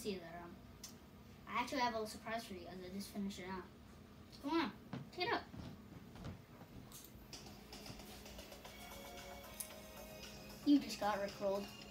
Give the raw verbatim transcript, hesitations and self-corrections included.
see that um, I actually have a little surprise for you guys. I just finished it out. Come on, take it up. You just got rickrolled.